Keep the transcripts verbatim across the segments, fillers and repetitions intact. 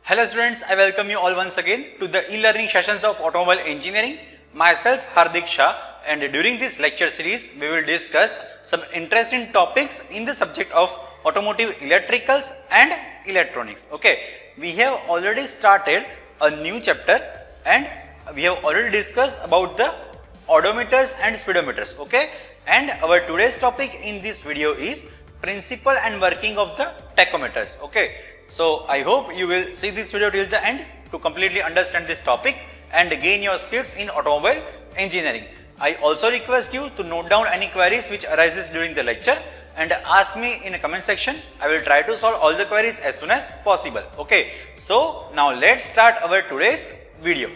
Hello students, I welcome you all once again to the e-learning sessions of Automobile Engineering. Myself Hardik Shah, and during this lecture series we will discuss some interesting topics in the subject of automotive electricals and electronics. Okay, we have already started a new chapter and we have already discussed about the odometers and speedometers. Okay, and our today's topic in this video is principle and working of the tachometers. Okay, so I hope you will see this video till the end to completely understand this topic and gain your skills in automobile engineering. I also request you to note down any queries which arises during the lecture and ask me in a comment section. I will try to solve all the queries as soon as possible. Okay, so now let's start our today's video.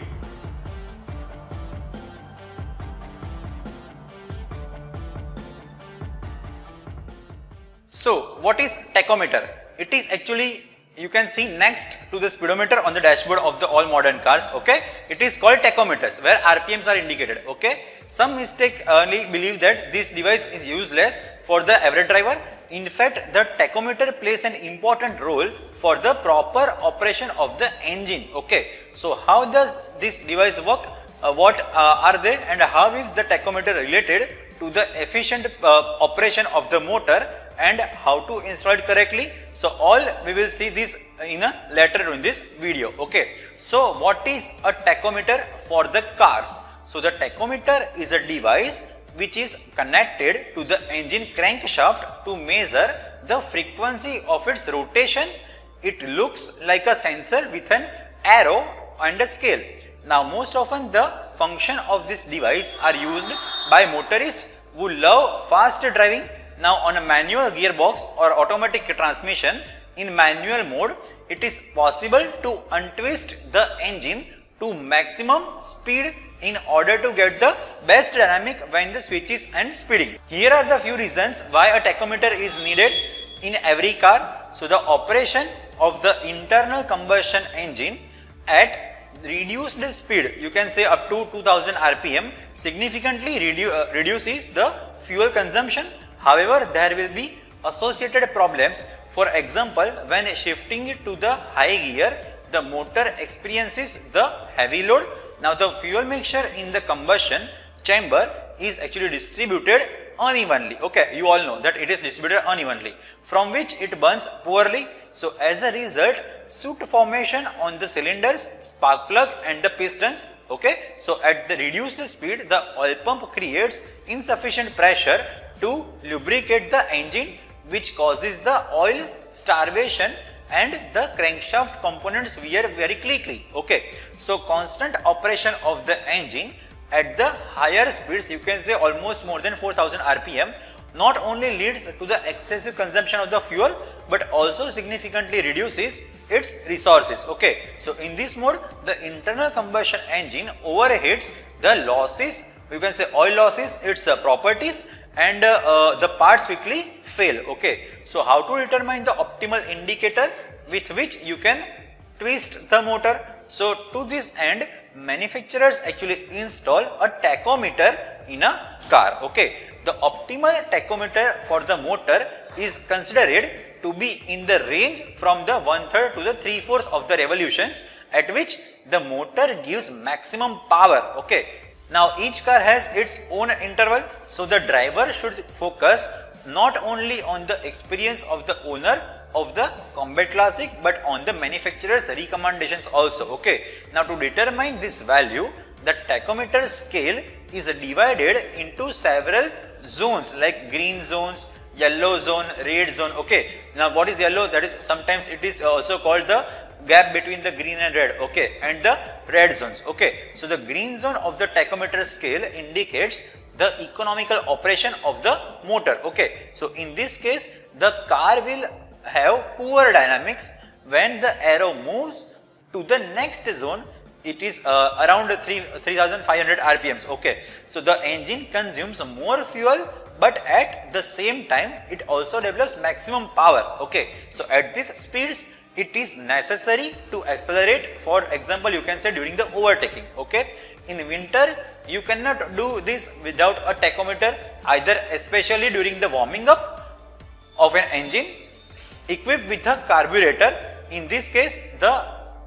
So what is tachometer? It is actually, you can see next to the speedometer on the dashboard of the all modern cars. Okay, it is called tachometers where R P Ms are indicated. Okay, some mistakenly believe that this device is useless for the average driver. In fact, the tachometer plays an important role for the proper operation of the engine. Okay, so how does this device work? Uh, what uh, are they and how is the tachometer related to the efficient uh, operation of the motor and how to install it correctly? So all we will see this in a later in this video. Okay, so what is a tachometer for the cars? So the tachometer is a device which is connected to the engine crankshaft to measure the frequency of its rotation. It looks like a sensor with an arrow and a scale. Now most often the function of this device are used by motorists who love fast driving. Now on a manual gearbox or automatic transmission in manual mode, it is possible to untwist the engine to maximum speed in order to get the best dynamic when the switch is and speeding. Here are the few reasons why a tachometer is needed in every car. So the operation of the internal combustion engine at reduced speed, you can say up to two thousand R P M, significantly redu uh, reduces the fuel consumption. However, there will be associated problems. For example, when shifting it to the high gear, the motor experiences the heavy load. Now the fuel mixture in the combustion chamber is actually distributed unevenly. Okay, you all know that it is distributed unevenly, from which it burns poorly. So as a result, soot formation on the cylinders, spark plug and the pistons. Okay, so at the reduced speed, the oil pump creates insufficient pressure to lubricate the engine, which causes the oil starvation and the crankshaft components wear very quickly. Okay, so constant operation of the engine at the higher speeds, you can say almost more than four thousand R P M, not only leads to the excessive consumption of the fuel but also significantly reduces its resources. Okay, so in this mode the internal combustion engine overheats, the losses, you can say oil losses its uh, properties and uh, uh, the parts quickly fail. Okay, so how to determine the optimal indicator with which you can twist the motor? So to this end, manufacturers actually install a tachometer in a car. Okay, the optimal tachometer for the motor is considered to be in the range from the one third to the three fourths of the revolutions at which the motor gives maximum power. Okay, now each car has its own interval, so the driver should focus not only on the experience of the owner of the Combat Classic but on the manufacturer's recommendations also. Okay, now to determine this value, the tachometer scale is divided into several zones like green zones, yellow zone, red zone. Okay, now what is yellow? That is sometimes it is also called the gap between the green and red. Okay, and the red zones. Okay, so the green zone of the tachometer scale indicates the economical operation of the motor. Okay, so in this case the car will have poor dynamics. When the arrow moves to the next zone, it is uh, around three thousand five hundred R P Ms. Okay, so the engine consumes more fuel but at the same time it also develops maximum power. Okay, so at these speeds it is necessary to accelerate. For example, you can say during the overtaking. Okay, in winter you cannot do this without a tachometer, either especially during the warming up of an engine equipped with a carburetor. In this case, the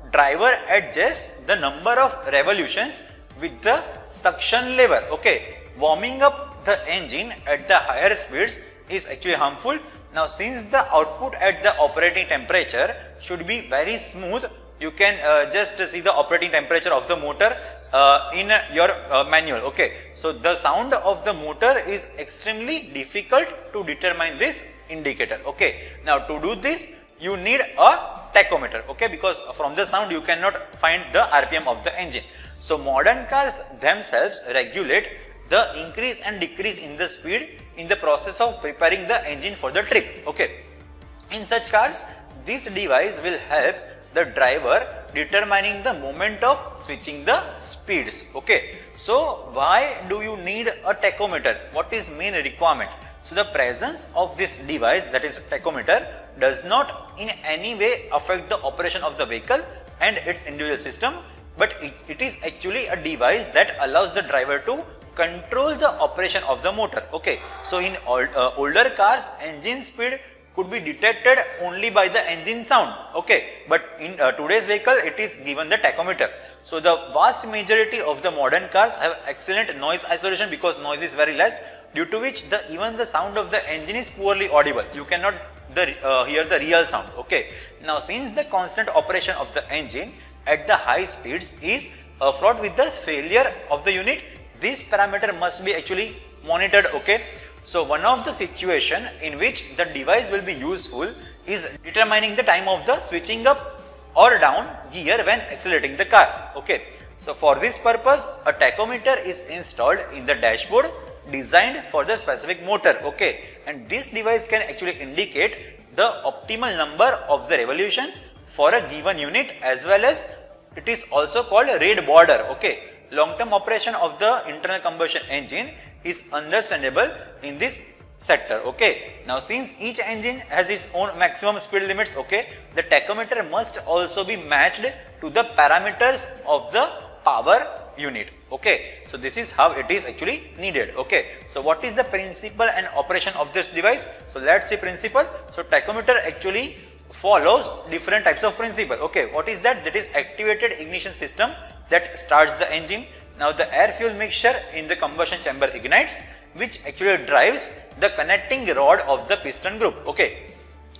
driver adjusts the number of revolutions with the suction lever. Okay, warming up the engine at the higher speeds is actually harmful. Now, since the output at the operating temperature should be very smooth, you can uh, just see the operating temperature of the motor uh, in uh, your uh, manual. Okay, so the sound of the motor is extremely difficult to determine this indicator. Okay, now to do this you need a tachometer. Okay, because from the sound you cannot find the R P M of the engine. So modern cars themselves regulate the increase and decrease in the speed in the process of preparing the engine for the trip. Okay, in such cars this device will help the driver determining the moment of switching the speeds. Okay, so why do you need a tachometer? What is main requirement? So the presence of this device, that is tachometer, does not in any way affect the operation of the vehicle and its individual system, but it, it is actually a device that allows the driver to control the operation of the motor. Okay, so in old, uh, older cars, engine speed could be detected only by the engine sound. Okay, but in uh, today's vehicle it is given the tachometer. So the vast majority of the modern cars have excellent noise isolation because noise is very less, due to which the even the sound of the engine is poorly audible. You cannot the, uh, hear the real sound. Okay, now since the constant operation of the engine at the high speeds is uh, fraught with the failure of the unit, this parameter must be actually monitored. Okay, so one of the situation in which the device will be useful is determining the time of the switching up or down gear when accelerating the car. Okay, so for this purpose a tachometer is installed in the dashboard designed for the specific motor. Okay, and this device can actually indicate the optimal number of the revolutions for a given unit, as well as it is also called a rate border. Okay, long-term operation of the internal combustion engine is understandable in this sector. Okay, now since each engine has its own maximum speed limits, okay, the tachometer must also be matched to the parameters of the power unit. Okay, so this is how it is actually needed. Okay, so what is the principle and operation of this device? So let's see principle. So tachometer actually follows different types of principle. Okay, what is that? That is activated ignition system that starts the engine. Now the air fuel mixture in the combustion chamber ignites, which actually drives the connecting rod of the piston group. Okay,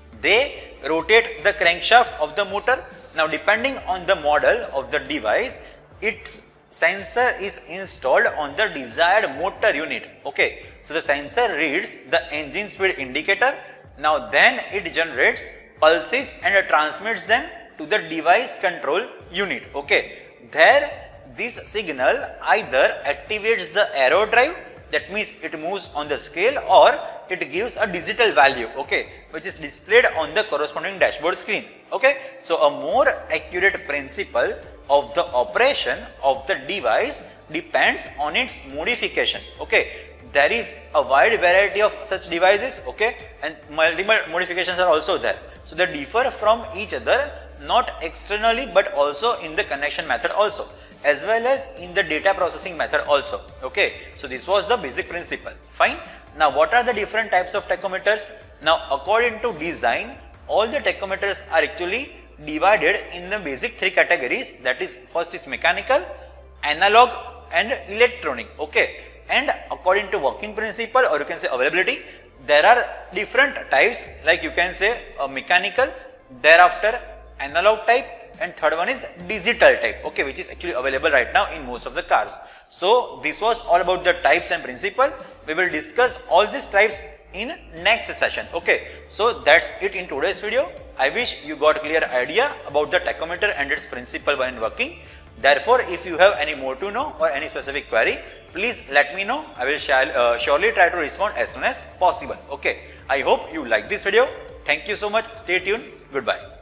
they rotate the crankshaft of the motor. Now depending on the model of the device, its sensor is installed on the desired motor unit. Okay, so the sensor reads the engine speed indicator. Now then it generates pulses and transmits them to the device control unit. Okay, there this signal either activates the aero drive, that means it moves on the scale, or it gives a digital value, okay, which is displayed on the corresponding dashboard screen. Okay, so a more accurate principle of the operation of the device depends on its modification. Okay, there is a wide variety of such devices. Okay, and multiple modifications are also there. So they differ from each other, not externally but also in the connection method also, as well as in the data processing method also. Okay, so this was the basic principle. Fine. Now what are the different types of tachometers? Now according to design, all the tachometers are actually divided in the basic three categories, that is, first is mechanical, analog and electronic. Okay, and according to working principle, or you can say availability, there are different types, like you can say uh, mechanical, thereafter analog type, and third one is digital type. Okay, which is actually available right now in most of the cars. So this was all about the types and principle. We will discuss all these types in next session. Okay, so that's it in today's video. I wish you got clear idea about the tachometer and its principle when working. Therefore, if you have any more to know or any specific query, please let me know. I will shall, uh, surely try to respond as soon as possible. Okay, I hope you like this video. Thank you so much. Stay tuned. Goodbye.